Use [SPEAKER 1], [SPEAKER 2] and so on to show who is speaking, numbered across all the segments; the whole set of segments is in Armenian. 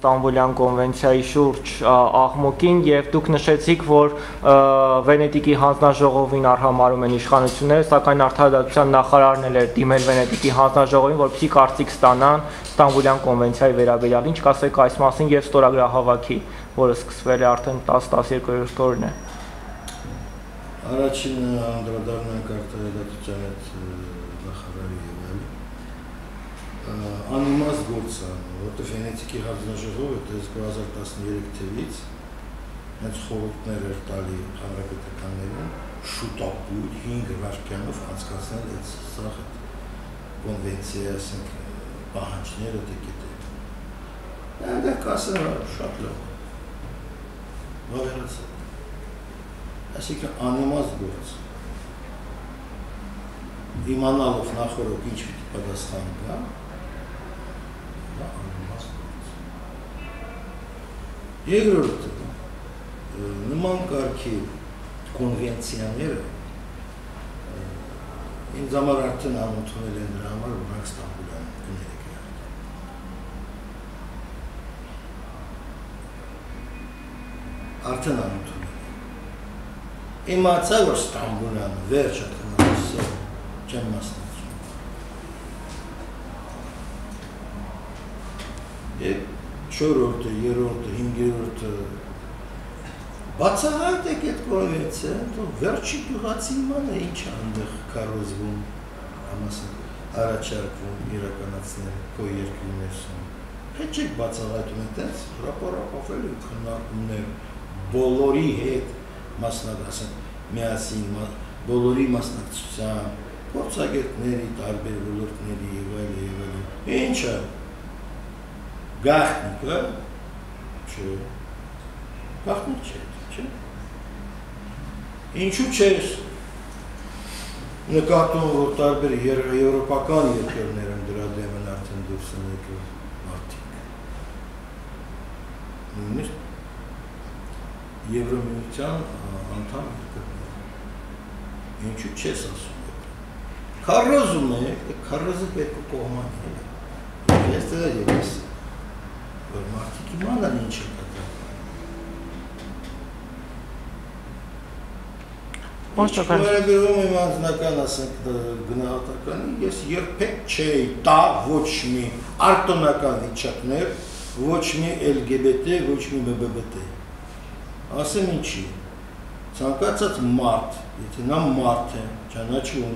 [SPEAKER 1] Ստամբուլյան կոնվենցիայի շուրջ աղմուկին եւ դուք նշեցիք, որ Վենետիկի հանձնաժողովին արհամարում են իշխանությունները, սակայն արդարադատության նախարարն էլ է դիմել Վենետիկի հանձնաժողովին, որպեսզի կարծիք ստանան Ստամբուլյան կոնվենցիայի վերաբերյալ։ Ինչ կասեք այս մասին եւ ստորագրահավաքի, որը սկսվել է արդեն 10-12-րդ օրն է։
[SPEAKER 2] Առաջին անդրադառնանք արդարադատության այդ նախարարի եւ այլն։ Անիմաստ գործ է, որտեղ Վենետիկի հանձնաժողովը 2013 թվականից հենց խորհուրդներ էր տալի հանրապետականներին շուտապույտ 5 վայրկյանով անցկացնել այդ սաղ կոնվենցիայի, ասենք, պահանջները դեկետել։ Դա կասեմ շատ լավ։ Վավերացել։ Այսինքն անիմաստ գործ։ Իմանալով նախորդ ինչ պիտի պատասխան գա, դա անիմաստ գործ։ Երկրորդը, նման կարգի կոնվենցիաները ինձ համար արդեն անընդունել են դրա համար, որ մենք Ստամբուլյան գներեք արդեն անընդունել են։ Իմացա, որ Ստամբուլյան վերջը տնասը չեմ մասնացում։ Եվ չորորդը, երորդը, հինգերորդը բացահայտեք այդ կոնվենցիան, վերջի գյուղացի իմանը ինչ է այնտեղ կառուցվում, առաջարկվում, իրականացնել քո երկրի ներսում։ Հետ չեք բացահայտում, այդպես հրապարակվել ու քննարկումներ բոլորի հետ մասնակցել, միասին բոլորի մասնակցության, փորձագետների, տարբեր ոլորտների եւ այլն։ Ինչը գաղտնիքը չէ։ Գաղտնիք չէ։ Ինչու չես նկատում, որ տարբեր եվրոպական երկրներ են դրա դեմ են արդեն դուրս են եկել մարդիկ։ Նույնիսկ Եվրոմիության անդամ երկրներ։ Ինչու չես ասում։ Քարոզում եք, քարոզը երկու կողման է։ Ես դա ես որ մարդիկ իմանան ինչ է Վերագրում եմ անձնական ասենք գնահատականի, ես երբեք չէի տա ոչ մի արտոնական վիճակներ, ոչ մի LGBT, ոչ մի MBBT։ Ասեմ ինչի, ցանկացած մարդ, եթե նա մարդ է, ճանաչում,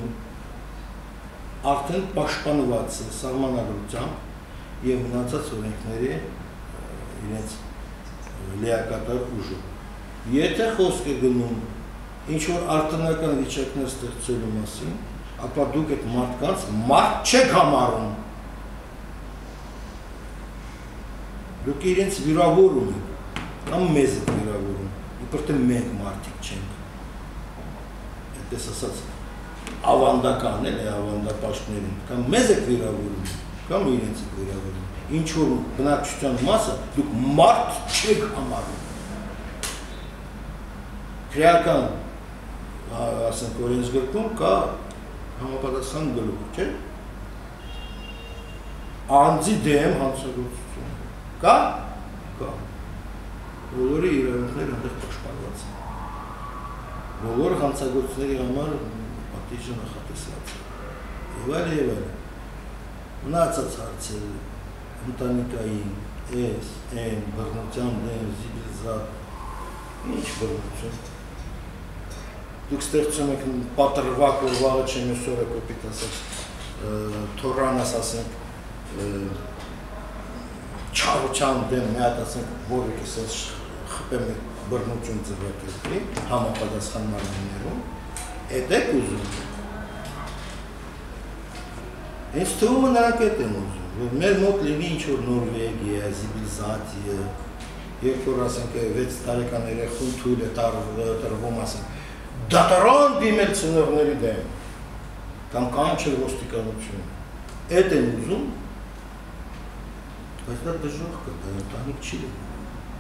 [SPEAKER 2] արդեն պաշտպանված է սահմանադրությամբ եւ մնացած օրենքների իրենց լիակատար ուժով։ Եթե խոսք է գնում ինչ-որ արտոնական վիճակներ ստեղծելու մասին, ապա դուք այդ մարդկանց մարդ չեք համարում։ Դուք իրենց վիրավորում եք, կամ մեզ եք վիրավորում, իբր թե մենք մարդիկ չենք։ Այդպես ասած, ավանդական էլ է ավանդապաշտներին, կամ մեզ եք վիրավորում, կամ իրենց եք վիրավորում։ Ինչ-որ բնակչության մասը դուք մարդ չեք համարում։ Քրեական ասենք օրենսգրքում կա համապատասխան գլուխ, չէ՞։ Անձի դեմ հանցագործություն։ Կա։ Բոլորի իրավունքները այնտեղ պաշտպանված են։ Բոլոր հանցագործների համար պատիժը նախատեսված է։ Եվ այլն։ Մնացած հարցերը ընտանիքային, բռնության դեմ, զիբիլիզատ, ինչ բռնություն։ Դուք ստեղծում եք պատրվակ, որ վաղը չեմ ուսորը կոպիտ ասած, թորանաս ասենք, չարության դեմ մի հատ ասենք, որը կեսած խպեմ եք բռնություն ձվակետի, համապատասխան մարմիններում, էդ եք ուզում։ Ինձ թվում նրանք էդ են ուզում, որ մեր մոտ լինի ինչ-որ Նորվեգիա, զիբիլիզատիա, երբ որ ասենք 6 տարեկան երեխուն թույլ է տրվում ասենք, դատարան դիմել ծնողների դեմ, կամ կանչել ոստիկանություն, էդ են ուզում, բայց դա դժոխք է, դա ընտանիք չի լինում։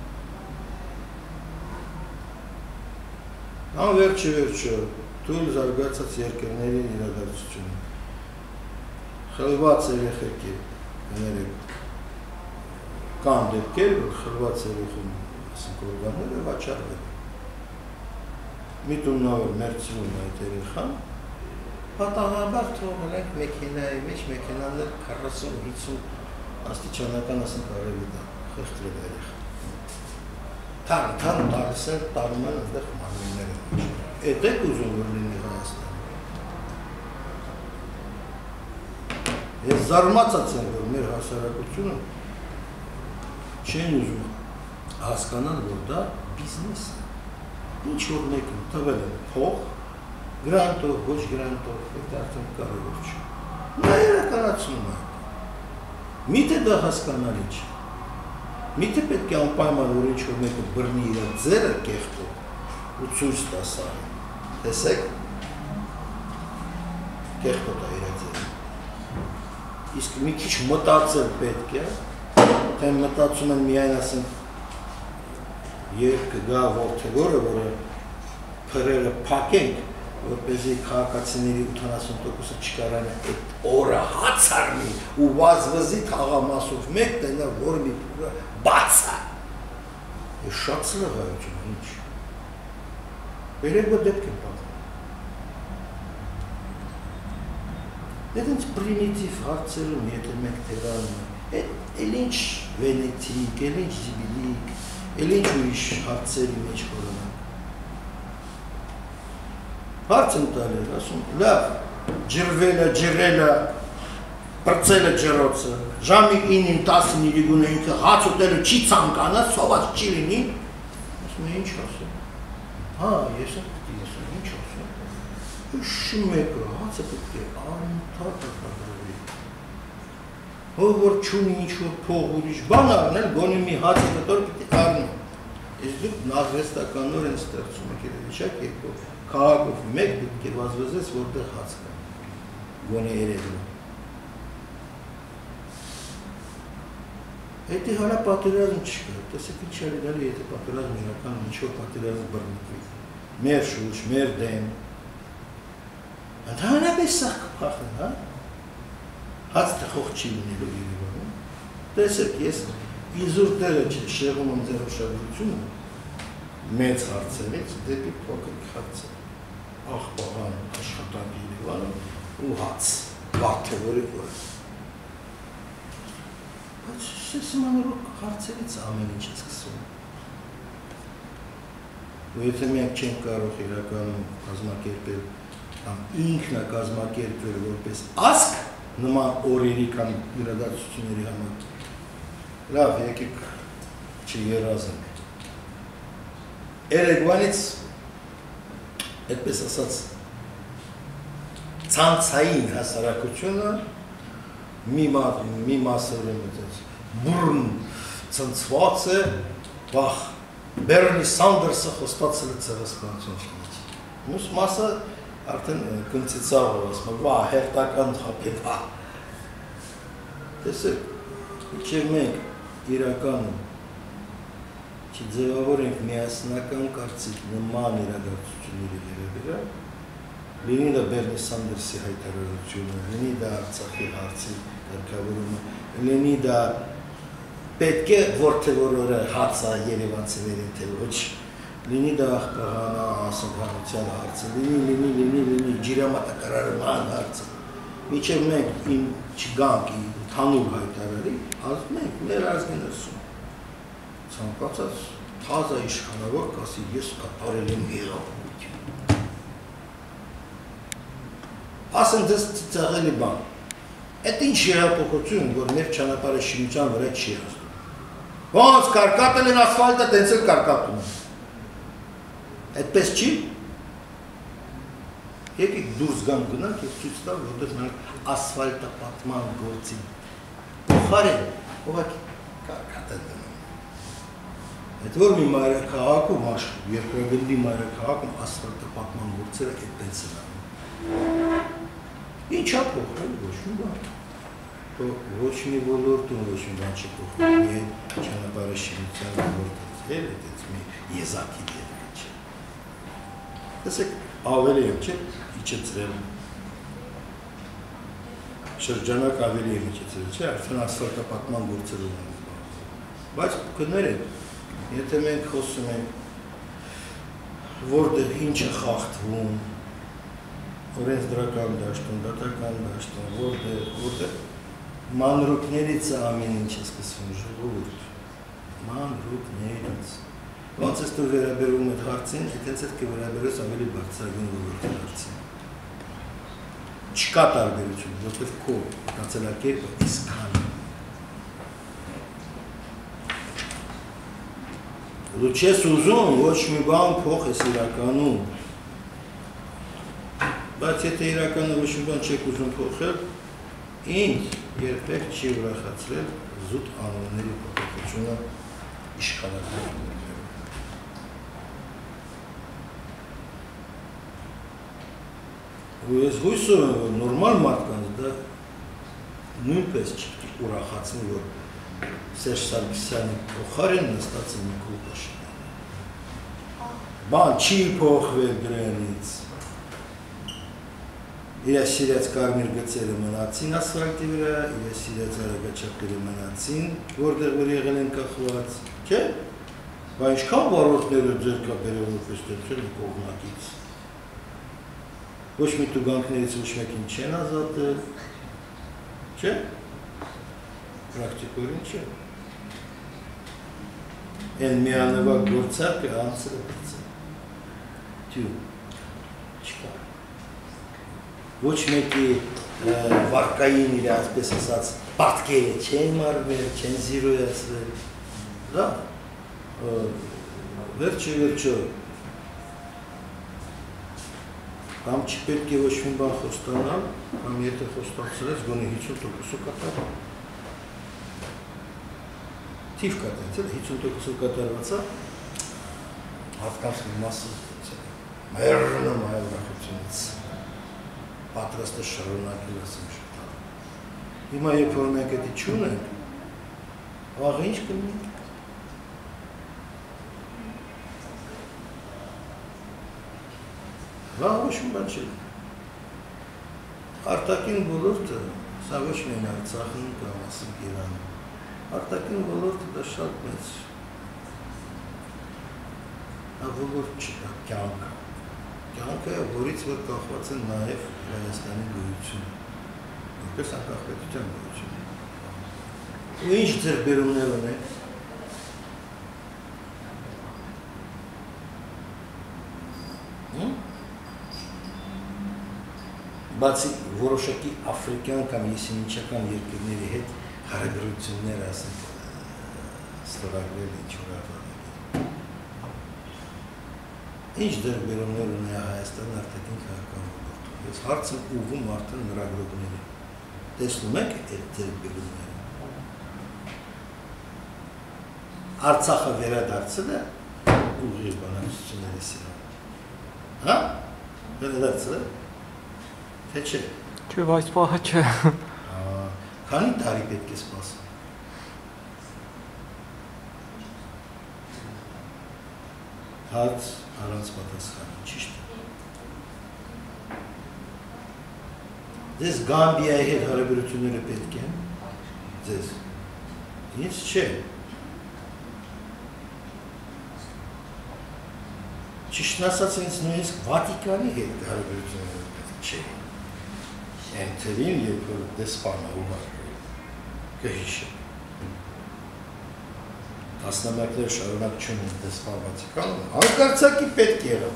[SPEAKER 2] Վերջը, թույլ զարգացած երկրների իրադարձությունը, խլված երեխեք է, կան դեպքեր, որ խլված երեխում ասենք օրգանները վաճառվել։ Միտումնավոր մերձվում այդ երեխան, պատահաբար թողել ենք մեքենայի մեջ, մեքենաներ 40-50 աստիճանական ասենք արևի դա, խեղդրել երեխա։ Թարմ տալիս են, տարում են այնտեղ մարմինները մեջ։ Էդ եք ուզում որ լինի Հայաստանը։ Ես զարմացած եմ, որ մեր հասարակությունը չեն ուզում հասկանալ, որ դա բիզնես է։ Ինչ որ մեկն տվել են փող, գրանտով, ոչ գրանտով, այդ արդեն կարևոր չէ։ Նա իրականացնում է։ Միթե դա հասկանալի չէ։ Միթե պետք է անպայման որ ինչ որ մեկը բռնի իր ձեռը կեղտով ու ցույց տա սա։ Տեսեք։ Կեղտով է իր ձեռը։ Իսկ մի քիչ մտածել պետք է, թե մտածում են միայն ասենք երբ կգա որդեգորը, որը փրերը փակենք, որպեսզի քաղաքացիների 80%-ը չկարան այդ օրը հաց առնի ու վազվզի թաղամասով մեկ տենա, որ մի փուրը բաց է։ Ես շատ սլղայություն, ինչ։ Երեկվա դեպք եմ պատմում։ Այդ ինձ պրիմիտիվ հարցերում, եթե մեկ թերանում է, էլ ինչ վենետիկ, էլ ինչ զիբիլիկ, էլ ինչ ուրիշ հարցերի մեջ խորանանք։ Հարց եմ տալել, ասում, լավ, ջրելը, պրծելը ջրոցը, ժամի 9-ին 10-ին իրիգունը ինքը հաց ուտելը չի ծանկանա, սոված չի լինի, ասում է ինչ ասում, հա, ես ինչ ասում, շի մեկը, հացը պետք է անթատ ակադրվի, հով որ չունի ինչ-որ փող ուրիշ բան առնել, գոնի մի հացը կտոր պետք է առնում, ես դուք նախվեստականոր են ստեղծում եք երևիչակ երկով, քաղաքով մեկ պետք է վազվզես, որտեղ հաց կա, գոնե երևում։ Հետի հալա պատերազմ չկա, տեսեք ինչ է լինելու, եթե պատերազմ իրական ինչ-որ պատերազմ բռնկվի, մեր շուրջ, մեր դեմ, ընդհանրապես սաղ կփախն, հա, հաց թխող չի լինելու Երևանում, տեսեք, ես իզուր տեղը շեղում եմ ձեր ուշադրությունը, մեծ հարցերից դեպի փոքր հարցեր, աղբաղան, աշխատանք Երևանում ու հաց, վարդևորի որ։ Բայց ես մանրոք հարցերից ամեն ինչ է սկսում։ Ու եթե մենք չենք կարող իրականում կազմակերպել, կամ ինքն է կազմակերպել որպես ազգ, նման օրերի կամ իրադարձությունների համար, լավ, եկեք չերազենք։ Երեկվանից, այդպես ասած, ցանցային հասարակությունը մի մասը բուրն ցնցված է, վախ, Բերնի Սանդերսը խոստացել է ցեղասպանություն չլինի։ Մյուս մասը արդեն կնցիծավ ասում, վա, հերթական խապետ, տեսեք, իչև մենք իրականում չձևավորենք միասնական կարծիք նման իրադարձությունների վերաբերյալ, լինի դա Բերնի Սանդերսի հայտարարությունը, լինի դա Արցախի հարցի կարգավորումը, լինի դա պետք է որթևոր օրը հացա երևանցիներին թե ոչ, լինի դա աղբաղանա ասնքանության հարցը, լինի ջիրամատակարարման հարցը, միջև մենք չգանք թանուր հայտարարի, ասում ենք մեր ազգի ներսում, ցանկացած թազա իշխանավոր կասի ես կատարել եմ հեղափոխություն։ Ասեն դες ծաղելի բան, այդ ինչ հեղափոխություն, որ մեր ճանապարհը շինության վրա չի հասնում։ Ոնց կարկատել են ասֆալտը, տենց էլ կարկատում են։ Այդպես չի։ Եկեք դուրս գանք գնանք եւ ցույց տալ, որտեղ մենք ասֆալտապատման գործին փոխարեն ուղղակի կարկատել են։ Այդ որ մի մայրաքաղաքում, երկրագնդի մայրաքաղաքում ասֆալտապատման գործերը այդպես են անում։ Ինչա փոխել, ոչ մի բան։ Ոչ մի ոլորտում ոչ մի բան չի փոխել, միայն ճանապարհի շինության ոլորտը այդպես մի եզակի դեր չէ։ Տեսեք, ավելի եմ չէ, իջեցրել։ Շրջանակ ավելի եմ իջեցրել, չէ, արդեն ասֆալտապատման գործեր ունեն։ Բայց կներեք, եթե մենք խոսում ենք, որտեղ ինչ է խախտվում, օրենսդրական դաշտում, դատական դաշտում, որտեղ մանրուքներից է ամեն ինչ է սկսվում, ժողովուրդ, մանրուքներից։ Ոնց ես դու վերաբերում այդ հարցին, այդպես էլ կվերաբերես ավելի բարձրագույն ոլորտի հարցին։ Չկա տարբերություն, որտեղ քո մտածելակերպը իսկան է։ Դու չես ուզում ոչ մի բան փոխես իրականում, բայց եթե իրականում ոչ մի բան չեք ուզում փոխել, ինձ երբեք չի ուրախացրել զուտ անունների փոփոխությունը իշխանական։ Ու ես հույսով եմ, որ նորմալ մարդկանց դա նույնպես չի ուրախացնի, որ Սերժ Սարգսյանի փոխարեն նստած է Նիկոլ Փաշինյանը։ Բան չի փոխվել դրանից։ Իր սիրած կարմիր գծերը մնացին ասֆալտի վրա, իր սիրած արագաչափերը մնացին, որտեղ որ եղել են կախված, չէ՞։ Բայց ինչքան վարորդները ձեր կապերով որպես դեպքեր կողմնակից։ Ոչ մի տուգանքներից ոչ մեկին չեն ազատել, չէ՞։ Պրակտիկորեն չէ։ Են միանվագ գործարկը անցրը պրծը։ Տյու, չկա։ Ոչ մեկի վարկային իր ասպես ասած պատկերը չեն մարվել, չեն զիրոյացվել, դա, վերջը, կամ չպետք է ոչ մի բան խոստանալ, կամ եթե խոստացրեց, գոնե 50% կատարվա։ Թիվ կատարվեց, 50% կատարվածա, հատկանց մի մասը մերնում այլ ուրախությունից, պատրաստ է շարունակել ասեմ շտալ։ Հիմա երբ որ մենք էդի չունենք, վաղը ինչ կլինի։ Վաղ ոչ մի բան չի։ Արտաքին ոլորտը, սա ոչ միայն Արցախին կամ ասենք Իրանը, արտաքին ոլորտը դա շատ մեծ ոլորտ չկա, կյանքը։ Կյանքը, որից որ կախված են նաև Հայաստանի գոյությունը, որպես անկախվածության գոյությունը։ Ու ինչ ձեռքբերումներ ունենք։ Բացի որոշակի աֆրիկյան կամ եսենիչական երկրների հետ հարաբերություններ ասենք ստորագրել ինչ-որ արտադակի։ Ինչ ձեռքբերումներ ունի Հայաստան արտաքին քաղաքական ոլորտում։ Ես հարց եմ ուղղում արդեն լրագրողներին։ Տեսնում եք այդ ձեռքբերումները։ Արցախը վերադարձել է ուղիղ բանակցությունների սիրան։ Հա? Վերադարձել է։ Թե չէ։
[SPEAKER 1] Չէ, այս պահը չէ։
[SPEAKER 2] Քանի տարի պետք է սպասել։ Հարց առանց պատասխանի, ճիշտ է։ Ձեզ Գամբիայի հետ հարաբերությունները պետք են։ Ձեզ։ Ինձ չէ։ Ճիշտն ասած ինձ նույնիսկ Վատիկանի հետ հարաբերությունները պետք չէ։ Ենթերին երբ որ դեսպանը ուղարկել, կհիշել։ Տասնամյակներ շարունակ չունեն դեսպան Վատիկանում, հանկարծակի պետք եղավ։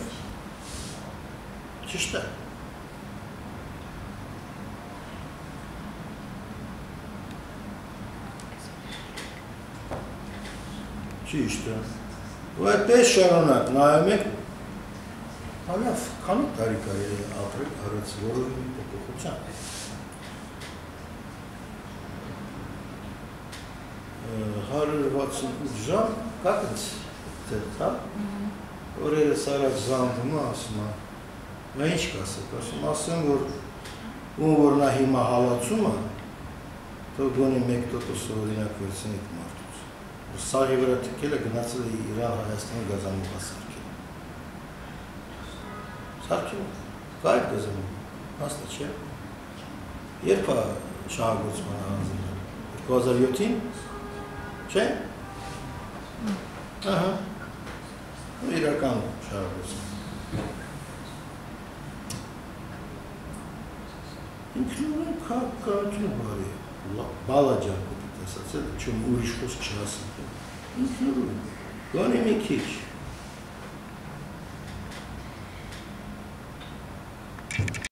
[SPEAKER 2] Ճիշտ է։ Ճիշտ է։ Ու այդպես շարունակ նայում եք, լավ, քանի տարի կարելի ապրել առանց որևէ փոփոխության։ 168 ժամ կակեց ձերթա, օրերս առաջ զանգում ասում է, նա ինչ կասեք, ասում, որ ում որ նա հիմա հալացում է, թող գոնի 1% օրինակ վերցնի այդ մարդուց։ Սաղի վրա թքել է գնացել է Իրան Հայաստանի գազանուղա սարքել։ Սարքել, կա այդ գազանուղա, հաստատ չէ։ Երբ է շահագործմանը հանձնել, 2007-ին, չէ, Ահա։ Իրական շահագործում։ Ինքնուրույն քաղաքականությունը բարի է։ Բալաջակը ասացել, չեմ ուրիշ խոսք չասեմ։ Ինքնուրույն։ Գոնե մի քիչ։